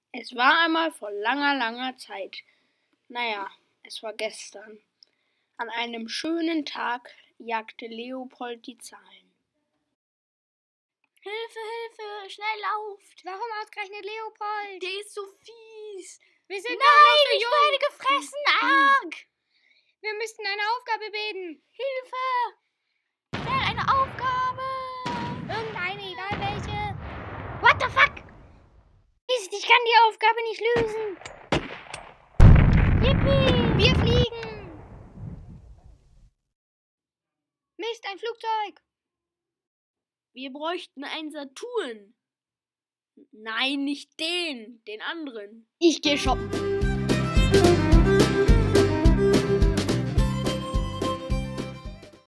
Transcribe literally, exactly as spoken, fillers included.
Es war einmal vor langer, langer Zeit. Naja, es war gestern. An einem schönen Tag jagte Leopold die Zahlen. Hilfe, Hilfe, schnell lauft! Warum ausgerechnet Leopold? Der ist so fies! Wir sind Nein, noch ich jung. werde gefressen! Arg! Wir müssten eine Aufgabe beten. Hilfe! Schnell eine Aufgabe! Irgendeine, egal welche. What the fuck? Mist, ich kann die Aufgabe nicht lösen. Yippie! Wir fliegen. Mist, ein Flugzeug. Wir bräuchten einen Saturn. Nein, nicht den, den anderen. Ich gehe shoppen.